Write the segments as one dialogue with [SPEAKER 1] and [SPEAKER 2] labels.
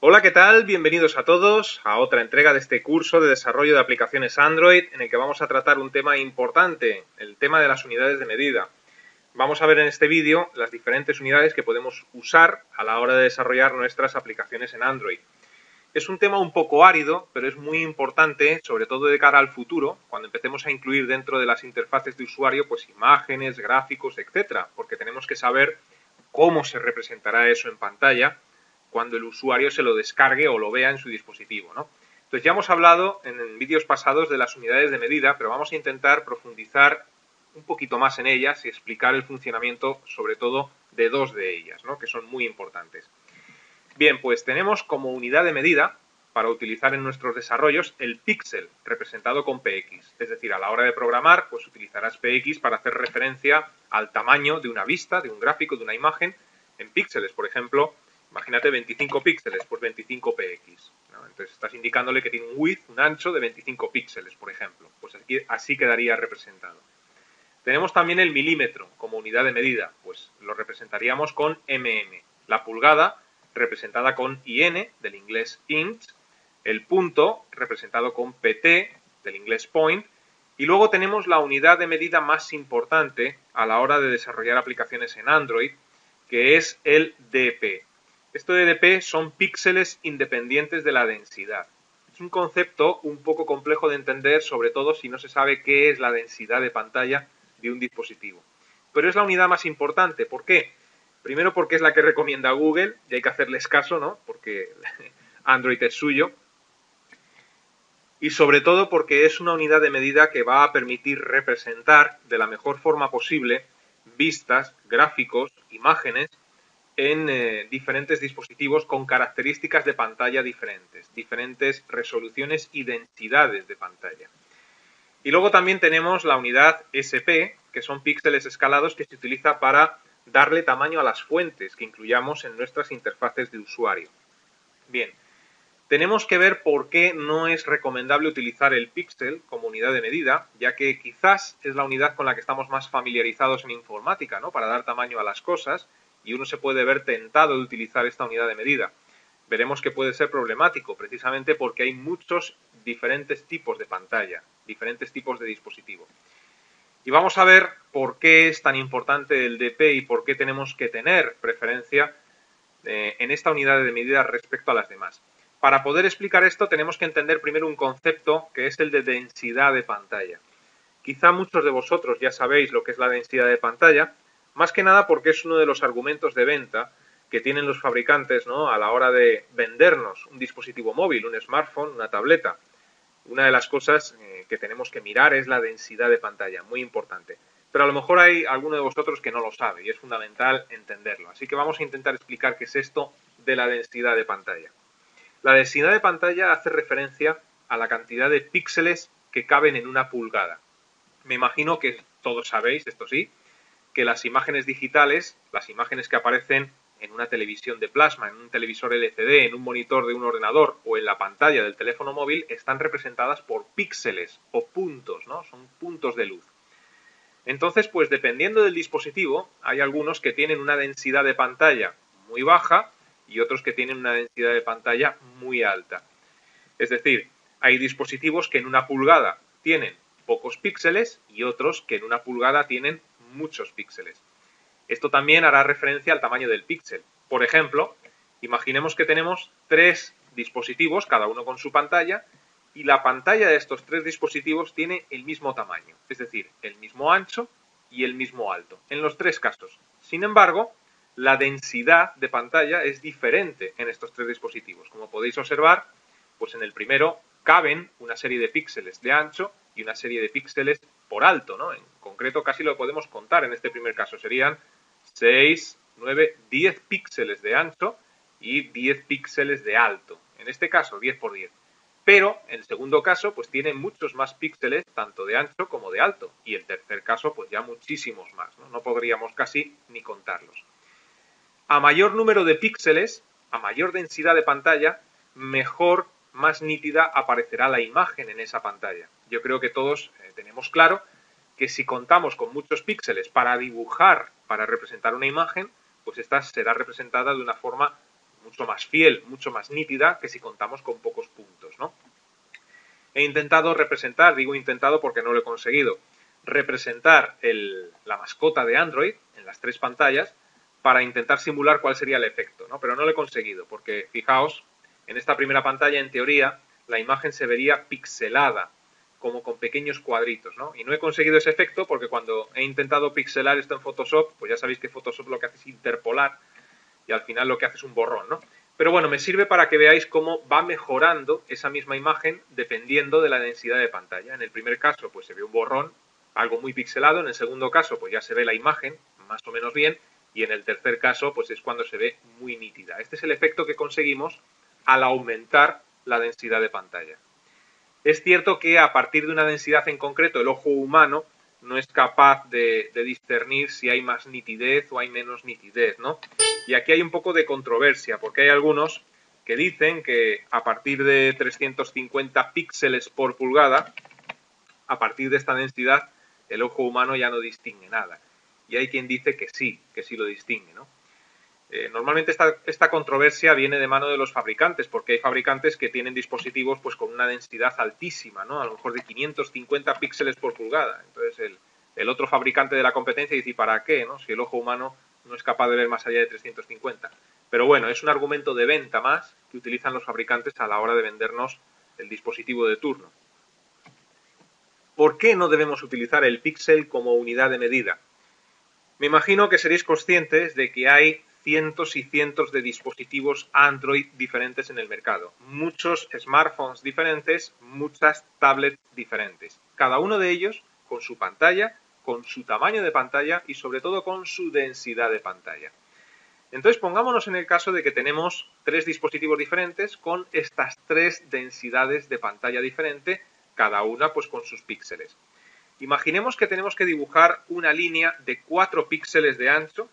[SPEAKER 1] Hola, ¿qué tal? Bienvenidos a todos a otra entrega de este curso de desarrollo de aplicaciones Android en el que vamos a tratar un tema importante, el tema de las unidades de medida. Vamos a ver en este vídeo las diferentes unidades que podemos usar a la hora de desarrollar nuestras aplicaciones en Android. Es un tema un poco árido, pero es muy importante, sobre todo de cara al futuro, cuando empecemos a incluir dentro de las interfaces de usuario pues imágenes, gráficos, etcétera, porque tenemos que saber cómo se representará eso en pantalla cuando el usuario se lo descargue o lo vea en su dispositivo, ¿no? Entonces ya hemos hablado en vídeos pasados de las unidades de medida, pero vamos a intentar profundizar un poquito más en ellas y explicar el funcionamiento sobre todo de dos de ellas, ¿no? Que son muy importantes. Bien, pues tenemos como unidad de medida para utilizar en nuestros desarrollos el píxel representado con px. Es decir, a la hora de programar, pues utilizarás px para hacer referencia al tamaño de una vista, de un gráfico, de una imagen en píxeles. Por ejemplo, imagínate 25 píxeles, pues 25 px, ¿no? Entonces estás indicándole que tiene un width, un ancho de 25 píxeles, por ejemplo. Pues aquí, así quedaría representado. Tenemos también el milímetro como unidad de medida, pues lo representaríamos con mm. La pulgada representada con in, del inglés inch, el punto representado con pt, del inglés point, y luego tenemos la unidad de medida más importante a la hora de desarrollar aplicaciones en Android, que es el dp. Esto de dp son píxeles independientes de la densidad. Es un concepto un poco complejo de entender, sobre todo si no se sabe qué es la densidad de pantalla de un dispositivo. Pero es la unidad más importante. ¿Por qué? Primero porque es la que recomienda Google y hay que hacerles caso, ¿no? Porque Android es suyo. Y sobre todo porque es una unidad de medida que va a permitir representar de la mejor forma posible vistas, gráficos, imágenes en diferentes dispositivos con características de pantalla diferentes, diferentes resoluciones y densidades de pantalla. Y luego también tenemos la unidad SP, que son píxeles escalados que se utiliza para darle tamaño a las fuentes que incluyamos en nuestras interfaces de usuario. Bien, tenemos que ver por qué no es recomendable utilizar el píxel como unidad de medida, ya que quizás es la unidad con la que estamos más familiarizados en informática, ¿no? Para dar tamaño a las cosas, y uno se puede ver tentado de utilizar esta unidad de medida. Veremos que puede ser problemático, precisamente porque hay muchos diferentes tipos de pantalla, diferentes tipos de dispositivo. Y vamos a ver por qué es tan importante el dp y por qué tenemos que tener preferencia en esta unidad de medida respecto a las demás. Para poder explicar esto tenemos que entender primero un concepto que es el de densidad de pantalla. Quizá muchos de vosotros ya sabéis lo que es la densidad de pantalla, más que nada porque es uno de los argumentos de venta que tienen los fabricantes, ¿no? A la hora de vendernos un dispositivo móvil, un smartphone, una tableta. Una de las cosas que tenemos que mirar es la densidad de pantalla, muy importante. Pero a lo mejor hay alguno de vosotros que no lo sabe y es fundamental entenderlo. Así que vamos a intentar explicar qué es esto de la densidad de pantalla. La densidad de pantalla hace referencia a la cantidad de píxeles que caben en una pulgada. Me imagino que todos sabéis, esto sí, que las imágenes digitales, las imágenes que aparecen en una televisión de plasma, en un televisor LCD, en un monitor de un ordenador o en la pantalla del teléfono móvil, están representadas por píxeles o puntos, ¿no? Son puntos de luz. Entonces, pues dependiendo del dispositivo, hay algunos que tienen una densidad de pantalla muy baja y otros que tienen una densidad de pantalla muy alta. Es decir, hay dispositivos que en una pulgada tienen pocos píxeles y otros que en una pulgada tienen muchos píxeles. Esto también hará referencia al tamaño del píxel. Por ejemplo, imaginemos que tenemos tres dispositivos, cada uno con su pantalla, y la pantalla de estos tres dispositivos tiene el mismo tamaño, es decir, el mismo ancho y el mismo alto, en los tres casos. Sin embargo, la densidad de pantalla es diferente en estos tres dispositivos. Como podéis observar, pues en el primero caben una serie de píxeles de ancho y una serie de píxeles por alto, ¿no? En concreto casi lo podemos contar en este primer caso. Serían 6, 9, 10 píxeles de ancho y 10 píxeles de alto. En este caso, 10 por 10. Pero en el segundo caso, pues tiene muchos más píxeles, tanto de ancho como de alto. Y el tercer caso, pues ya muchísimos más, ¿no? No podríamos casi ni contarlos. A mayor número de píxeles, a mayor densidad de pantalla, mejor, más nítida aparecerá la imagen en esa pantalla. Yo creo que todos tenemos claro que si contamos con muchos píxeles para dibujar, para representar una imagen, pues esta será representada de una forma mucho más fiel, mucho más nítida que si contamos con pocos puntos, ¿no? He intentado representar, digo intentado porque no lo he conseguido, representar la mascota de Android en las tres pantallas para intentar simular cuál sería el efecto, ¿no? Pero no lo he conseguido porque, fijaos, en esta primera pantalla, en teoría, la imagen se vería pixelada, como con pequeños cuadritos, ¿no? Y no he conseguido ese efecto porque cuando he intentado pixelar esto en Photoshop, pues ya sabéis que Photoshop lo que hace es interpolar y al final lo que hace es un borrón, ¿no? Pero bueno, me sirve para que veáis cómo va mejorando esa misma imagen dependiendo de la densidad de pantalla. En el primer caso, pues se ve un borrón, algo muy pixelado. En el segundo caso, pues ya se ve la imagen más o menos bien. Y en el tercer caso, pues es cuando se ve muy nítida. Este es el efecto que conseguimos al aumentar la densidad de pantalla. Es cierto que a partir de una densidad en concreto, el ojo humano no es capaz de discernir si hay más nitidez o hay menos nitidez, ¿no? Y aquí hay un poco de controversia, porque hay algunos que dicen que a partir de 350 píxeles por pulgada, a partir de esta densidad, el ojo humano ya no distingue nada. Y hay quien dice que sí lo distingue, ¿no? Normalmente esta controversia viene de mano de los fabricantes, porque hay fabricantes que tienen dispositivos pues con una densidad altísima, ¿no? A lo mejor de 550 píxeles por pulgada. Entonces el otro fabricante de la competencia dice, ¿y para qué, no? Si el ojo humano no es capaz de ver más allá de 350. Pero bueno, es un argumento de venta más que utilizan los fabricantes a la hora de vendernos el dispositivo de turno. ¿Por qué no debemos utilizar el píxel como unidad de medida? Me imagino que seréis conscientes de que hay cientos y cientos de dispositivos Android diferentes en el mercado, muchos smartphones diferentes, muchas tablets diferentes, cada uno de ellos con su pantalla, con su tamaño de pantalla y sobre todo con su densidad de pantalla. Entonces pongámonos en el caso de que tenemos tres dispositivos diferentes con estas tres densidades de pantalla diferente, cada una pues con sus píxeles. Imaginemos que tenemos que dibujar una línea de 4 píxeles de ancho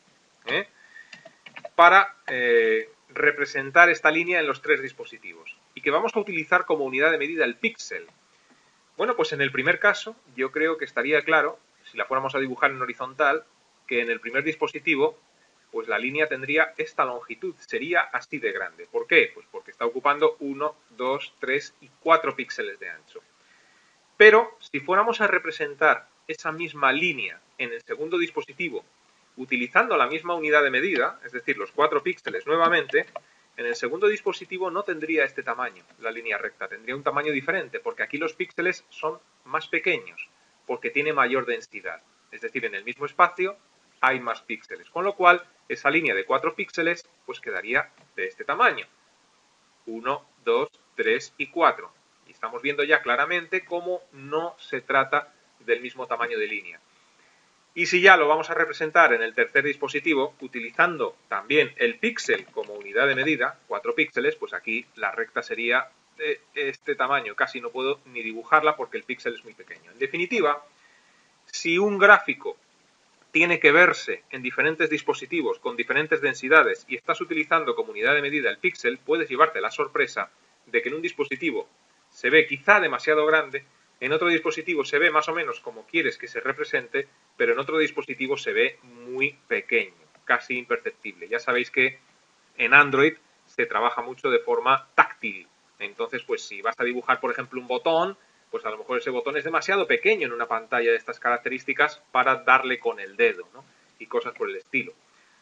[SPEAKER 1] para representar esta línea en los tres dispositivos y que vamos a utilizar como unidad de medida el píxel. Bueno, pues en el primer caso yo creo que estaría claro, si la fuéramos a dibujar en horizontal, que en el primer dispositivo pues la línea tendría esta longitud, sería así de grande. ¿Por qué? Pues porque está ocupando 1, 2, 3 y 4 píxeles de ancho. Pero si fuéramos a representar esa misma línea en el segundo dispositivo utilizando la misma unidad de medida, es decir, los 4 píxeles nuevamente, en el segundo dispositivo no tendría este tamaño, la línea recta, tendría un tamaño diferente, porque aquí los píxeles son más pequeños, porque tiene mayor densidad. Es decir, en el mismo espacio hay más píxeles, con lo cual esa línea de 4 píxeles pues quedaría de este tamaño. 1, 2, 3 y 4. Y estamos viendo ya claramente cómo no se trata del mismo tamaño de línea. Y si ya lo vamos a representar en el tercer dispositivo, utilizando también el píxel como unidad de medida, 4 píxeles, pues aquí la recta sería de este tamaño. Casi no puedo ni dibujarla porque el píxel es muy pequeño. En definitiva, si un gráfico tiene que verse en diferentes dispositivos con diferentes densidades y estás utilizando como unidad de medida el píxel, puedes llevarte la sorpresa de que en un dispositivo se ve quizá demasiado grande, en otro dispositivo se ve más o menos como quieres que se represente, pero en otro dispositivo se ve muy pequeño, casi imperceptible. Ya sabéis que en Android se trabaja mucho de forma táctil. Entonces, pues si vas a dibujar, por ejemplo, un botón, pues a lo mejor ese botón es demasiado pequeño en una pantalla de estas características para darle con el dedo, ¿no? Y cosas por el estilo.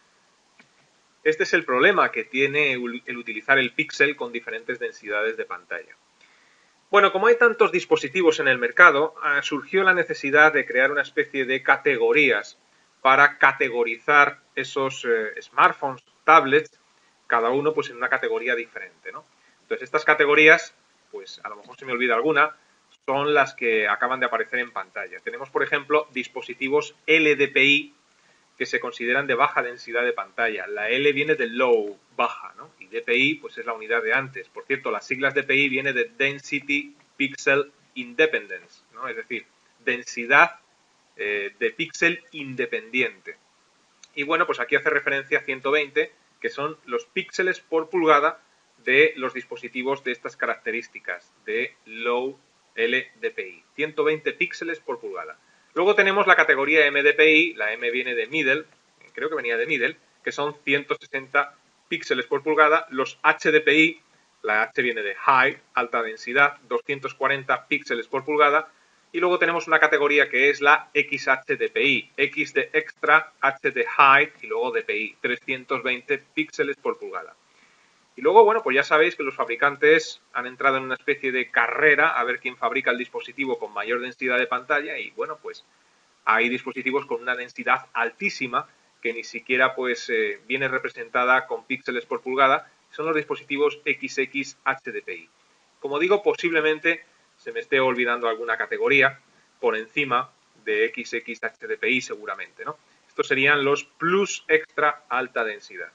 [SPEAKER 1] Este es el problema que tiene el utilizar el píxel con diferentes densidades de pantalla. Bueno, como hay tantos dispositivos en el mercado, surgió la necesidad de crear una especie de categorías para categorizar esos smartphones, tablets, cada uno pues en una categoría diferente, ¿no? Entonces estas categorías, pues a lo mejor se me olvida alguna, son las que acaban de aparecer en pantalla. Tenemos, por ejemplo, dispositivos LDPI que se consideran de baja densidad de pantalla. La L viene de low, baja, ¿no? Y DPI pues es la unidad de antes. Por cierto, las siglas DPI viene de Density Pixel Independence, ¿no? Es decir, densidad de píxel independiente. Y bueno, pues aquí hace referencia a 120, que son los píxeles por pulgada de los dispositivos de estas características, de Low LDPI. 120 píxeles por pulgada. Luego tenemos la categoría MDPI, la M viene de Middle, creo que venía de Middle, que son 160 píxeles por pulgada, los HDPI, la H viene de High, alta densidad, 240 píxeles por pulgada, y luego tenemos una categoría que es la XHDPI, X de Extra, H de High y luego DPI, 320 píxeles por pulgada. Y luego, bueno, pues ya sabéis que los fabricantes han entrado en una especie de carrera a ver quién fabrica el dispositivo con mayor densidad de pantalla y, bueno, pues hay dispositivos con una densidad altísima que ni siquiera pues viene representada con píxeles por pulgada, son los dispositivos XX HDPI. Como digo, posiblemente se me esté olvidando alguna categoría por encima de XX HDPI seguramente, ¿no? Estos serían los Plus Extra Alta Densidad.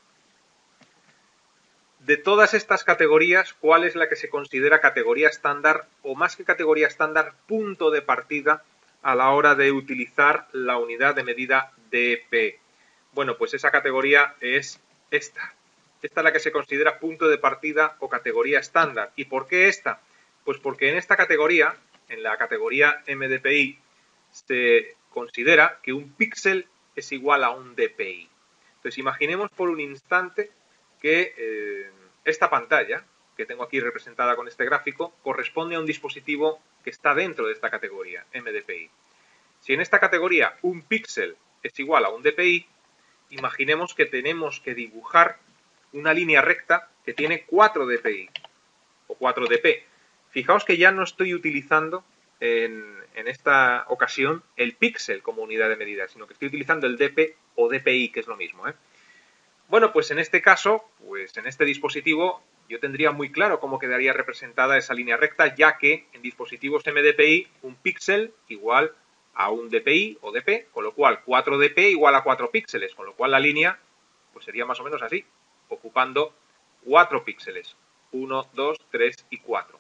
[SPEAKER 1] De todas estas categorías, ¿cuál es la que se considera categoría estándar o más que categoría estándar, punto de partida a la hora de utilizar la unidad de medida DP? Bueno, pues esa categoría es esta. Esta es la que se considera punto de partida o categoría estándar. ¿Y por qué esta? Pues porque en esta categoría, en la categoría MDPI, se considera que un píxel es igual a un DPI. Entonces, imaginemos por un instante que esta pantalla, que tengo aquí representada con este gráfico, corresponde a un dispositivo que está dentro de esta categoría, MDPI. Si en esta categoría un píxel es igual a un DPI, imaginemos que tenemos que dibujar una línea recta que tiene 4 DPI o 4 DP. Fijaos que ya no estoy utilizando en esta ocasión el píxel como unidad de medida, sino que estoy utilizando el DP o DPI, que es lo mismo, ¿eh? Bueno, pues en este caso, pues en este dispositivo yo tendría muy claro cómo quedaría representada esa línea recta, ya que en dispositivos MDPI un píxel igual a un DPI o DP, con lo cual 4 DP igual a 4 píxeles, con lo cual la línea pues sería más o menos así, ocupando 4 píxeles, 1, 2, 3 y 4.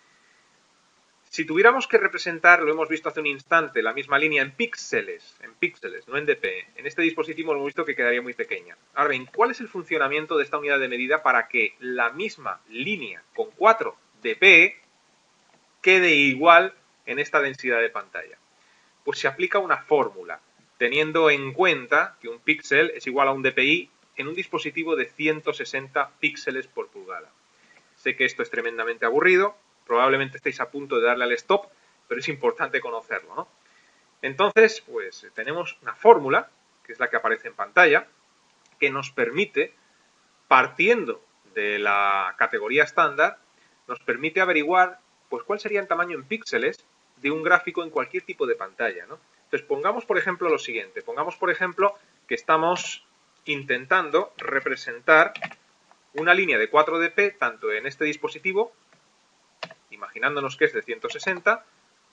[SPEAKER 1] Si tuviéramos que representar, lo hemos visto hace un instante, la misma línea en píxeles, no en DP, en este dispositivo lo hemos visto que quedaría muy pequeña. Ahora bien, ¿cuál es el funcionamiento de esta unidad de medida para que la misma línea con 4 DP quede igual en esta densidad de pantalla? Pues se aplica una fórmula, teniendo en cuenta que un píxel es igual a un DPI en un dispositivo de 160 píxeles por pulgada. Sé que esto es tremendamente aburrido, probablemente estéis a punto de darle al stop, pero es importante conocerlo, ¿no? Entonces, pues tenemos una fórmula, que es la que aparece en pantalla, que nos permite, partiendo de la categoría estándar, nos permite averiguar pues cuál sería el tamaño en píxeles de un gráfico en cualquier tipo de pantalla, ¿no? Entonces, pongamos por ejemplo lo siguiente, pongamos por ejemplo que estamos intentando representar una línea de 4DP tanto en este dispositivo, imaginándonos que es de 160,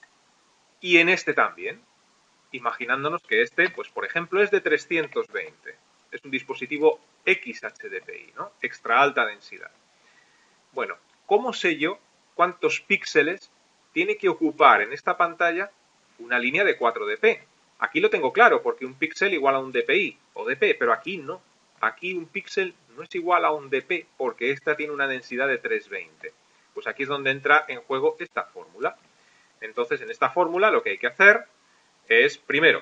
[SPEAKER 1] y en este también, imaginándonos que este, pues por ejemplo, es de 320. Es un dispositivo XHDPI, ¿no? Extra alta densidad. Bueno, ¿cómo sé yo cuántos píxeles tiene que ocupar en esta pantalla una línea de 4DP? Aquí lo tengo claro, porque un píxel igual a un DPI o DP, pero aquí no. Aquí un píxel no es igual a un DP, porque esta tiene una densidad de 320. Pues aquí es donde entra en juego esta fórmula. Entonces, en esta fórmula lo que hay que hacer es, primero,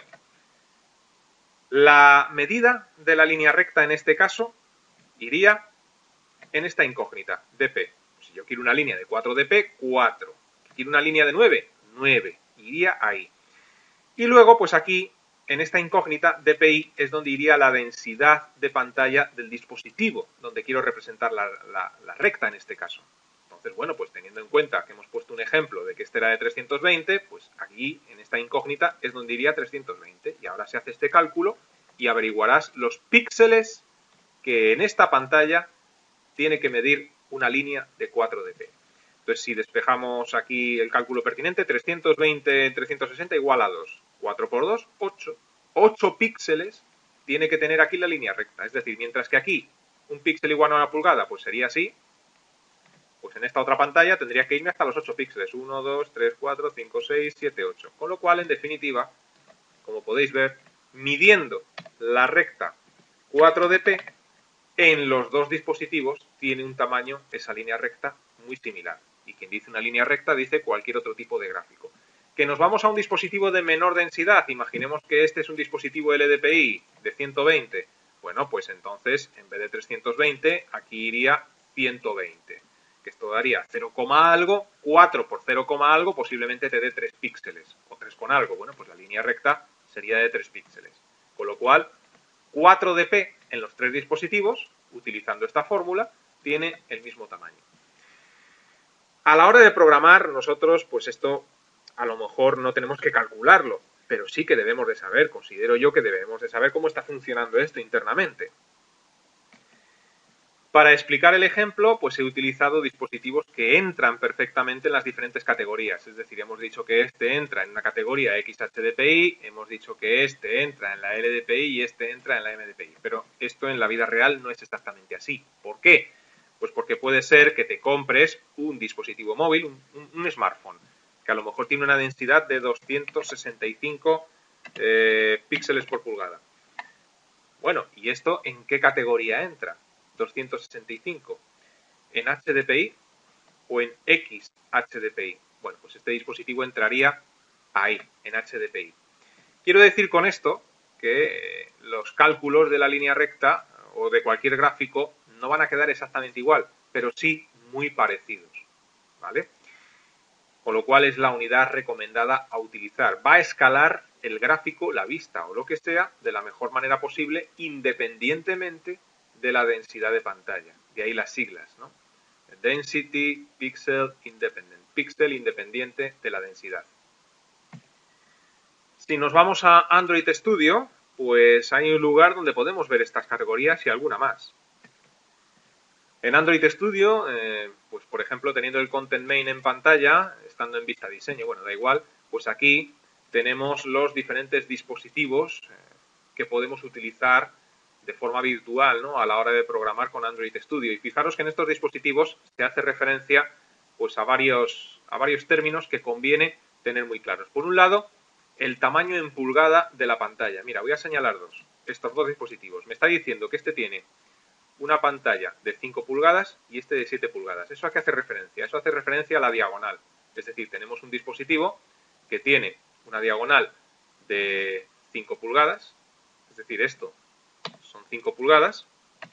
[SPEAKER 1] la medida de la línea recta en este caso iría en esta incógnita, dp. Si yo quiero una línea de 4 dp, 4. Quiero una línea de 9, 9. Iría ahí. Y luego, pues aquí, en esta incógnita, dpi es donde iría la densidad de pantalla del dispositivo, donde quiero representar la recta en este caso. Entonces, bueno, pues teniendo en cuenta que hemos puesto un ejemplo de que este era de 320, pues aquí, en esta incógnita, es donde iría 320. Y ahora se hace este cálculo y averiguarás los píxeles que en esta pantalla tiene que medir una línea de 4 dp. Entonces, si despejamos aquí el cálculo pertinente, 320 en 360 igual a 2. 4 por 2, 8. 8 píxeles tiene que tener aquí la línea recta. Es decir, mientras que aquí un píxel igual a una pulgada, pues sería así, pues en esta otra pantalla tendría que irme hasta los 8 píxeles. 1, 2, 3, 4, 5, 6, 7, 8. Con lo cual, en definitiva, como podéis ver, midiendo la recta 4dp, en los dos dispositivos tiene un tamaño, esa línea recta, muy similar. Y quien dice una línea recta dice cualquier otro tipo de gráfico. Que nos vamos a un dispositivo de menor densidad. Imaginemos que este es un dispositivo LDPI de 120. Bueno, pues entonces, en vez de 320, aquí iría 120, que esto daría 0, algo, 4 por 0, algo, posiblemente te dé 3 píxeles, o 3 con algo. Bueno, pues la línea recta sería de 3 píxeles. Con lo cual, 4 dp en los 3 dispositivos, utilizando esta fórmula, tiene el mismo tamaño. A la hora de programar, nosotros, pues esto a lo mejor no tenemos que calcularlo, pero sí que debemos de saber, considero yo que debemos de saber cómo está funcionando esto internamente. Para explicar el ejemplo, pues he utilizado dispositivos que entran perfectamente en las diferentes categorías. Es decir, hemos dicho que este entra en una categoría XHDPI, hemos dicho que este entra en la LDPI y este entra en la MDPI. Pero esto en la vida real no es exactamente así. ¿Por qué? Pues porque puede ser que te compres un dispositivo móvil, un smartphone, que a lo mejor tiene una densidad de 265 píxeles por pulgada. Bueno, ¿y esto en qué categoría entra? 265. ¿En HDPI o en XHDPI? Bueno, pues este dispositivo entraría ahí, en HDPI. Quiero decir con esto que los cálculos de la línea recta o de cualquier gráfico no van a quedar exactamente igual, pero sí muy parecidos, ¿vale? Con lo cual es la unidad recomendada a utilizar. Va a escalar el gráfico, la vista o lo que sea, de la mejor manera posible, independientemente de la densidad de pantalla. De ahí las siglas, ¿no? Density Pixel Independent. Píxel independiente de la densidad. Si nos vamos a Android Studio, pues hay un lugar donde podemos ver estas categorías y alguna más. En Android Studio, pues por ejemplo, teniendo el Content Main en pantalla, estando en vista diseño, bueno, da igual, pues aquí tenemos los diferentes dispositivos que podemos utilizar de forma virtual, ¿no?, a la hora de programar con Android Studio. Y fijaros que en estos dispositivos se hace referencia pues a varios términos que conviene tener muy claros. Por un lado, el tamaño en pulgada de la pantalla. Mira, voy a señalar estos dos dispositivos. Me está diciendo que este tiene una pantalla de 5 pulgadas y este de 7 pulgadas. ¿Eso a qué hace referencia? Eso hace referencia a la diagonal. Es decir, tenemos un dispositivo que tiene una diagonal de 5 pulgadas, es decir, esto son 5 pulgadas,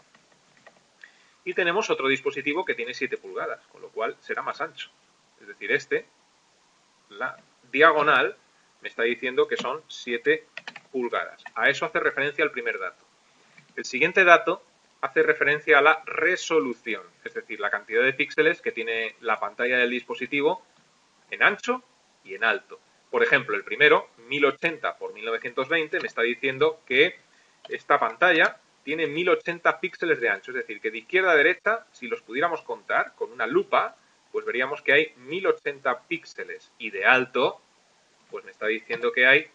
[SPEAKER 1] y tenemos otro dispositivo que tiene 7 pulgadas, con lo cual será más ancho. Es decir, la diagonal, me está diciendo que son 7 pulgadas. A eso hace referencia el primer dato. El siguiente dato hace referencia a la resolución, es decir, la cantidad de píxeles que tiene la pantalla del dispositivo en ancho y en alto. Por ejemplo, el primero, 1080 por 1920, me está diciendo que esta pantalla tiene 1080 píxeles de ancho, es decir, que de izquierda a derecha, si los pudiéramos contar con una lupa, pues veríamos que hay 1080 píxeles, y de alto, pues me está diciendo que hay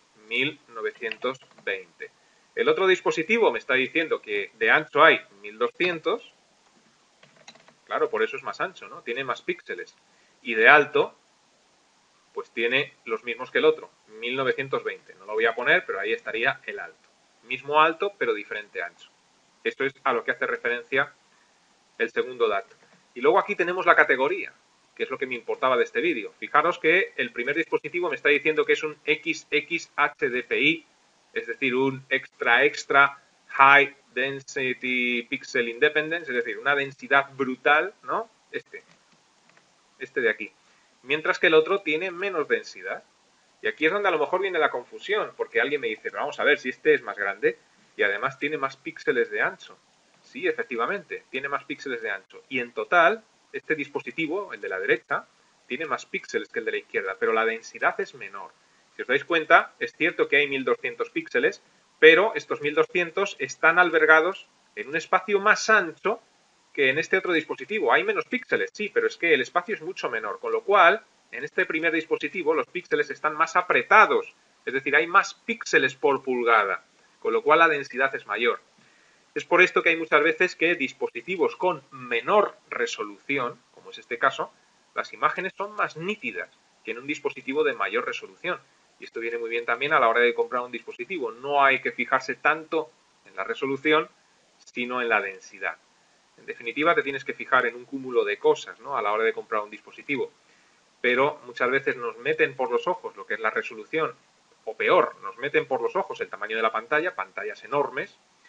[SPEAKER 1] 1920. El otro dispositivo me está diciendo que de ancho hay 1200, claro, por eso es más ancho, ¿no? Tiene más píxeles. Y de alto, pues tiene los mismos que el otro, 1920. No lo voy a poner, pero ahí estaría el alto. Mismo alto, pero diferente ancho. Esto es a lo que hace referencia el segundo dato. Y luego aquí tenemos la categoría, que es lo que me importaba de este vídeo. Fijaros que el primer dispositivo me está diciendo que es un XXHDPI, es decir, un extra high density pixel independence, es decir, una densidad brutal, ¿no? Este de aquí. Mientras que el otro tiene menos densidad. Y aquí es donde a lo mejor viene la confusión, porque alguien me dice, pero vamos a ver, si este es más grande y además tiene más píxeles de ancho. Sí, efectivamente, tiene más píxeles de ancho. Y en total, este dispositivo, el de la derecha, tiene más píxeles que el de la izquierda, pero la densidad es menor. Si os dais cuenta, es cierto que hay 1200 píxeles, pero estos 1200 están albergados en un espacio más ancho que en este otro dispositivo. Hay menos píxeles, sí, pero es que el espacio es mucho menor, con lo cual, en este primer dispositivo los píxeles están más apretados, es decir, hay más píxeles por pulgada, con lo cual la densidad es mayor. Es por esto que hay muchas veces que dispositivos con menor resolución, como es este caso, las imágenes son más nítidas que en un dispositivo de mayor resolución. Y esto viene muy bien también a la hora de comprar un dispositivo. No hay que fijarse tanto en la resolución, sino en la densidad. En definitiva, te tienes que fijar en un cúmulo de cosas, ¿no?, a la hora de comprar un dispositivo. Pero muchas veces nos meten por los ojos lo que es la resolución, o peor, nos meten por los ojos el tamaño de la pantalla, pantallas enormes,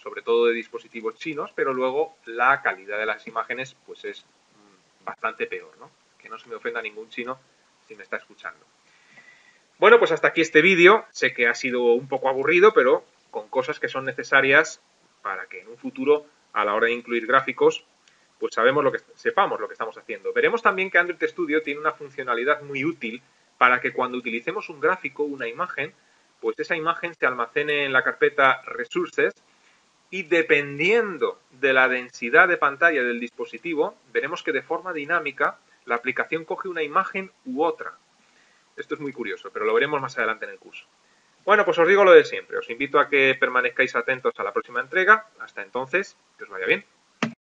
[SPEAKER 1] sobre todo de dispositivos chinos, pero luego la calidad de las imágenes pues es bastante peor, ¿no? Que no se me ofenda ningún chino si me está escuchando. Bueno, pues hasta aquí este vídeo. Sé que ha sido un poco aburrido, pero con cosas que son necesarias para que en un futuro, a la hora de incluir gráficos, pues sepamos lo que estamos haciendo. Veremos también que Android Studio tiene una funcionalidad muy útil para que cuando utilicemos un gráfico, una imagen, pues esa imagen se almacene en la carpeta Resources y dependiendo de la densidad de pantalla del dispositivo, veremos que de forma dinámica la aplicación coge una imagen u otra. Esto es muy curioso, pero lo veremos más adelante en el curso. Bueno, pues os digo lo de siempre. Os invito a que permanezcáis atentos a la próxima entrega. Hasta entonces, que os vaya bien.